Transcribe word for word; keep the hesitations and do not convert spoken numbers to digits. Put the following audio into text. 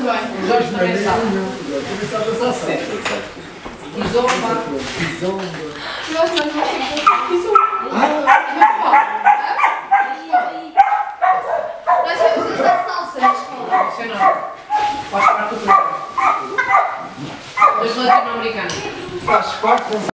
muito bem. O Jorge também sabe. Também sabe dançar certo. Kizomba. Kizomba. Nós não vamos ter isso. Ah! Nós temos essa salsa na escola. Você não. Faz parte do programa. Dos latino-americanos. Faz parte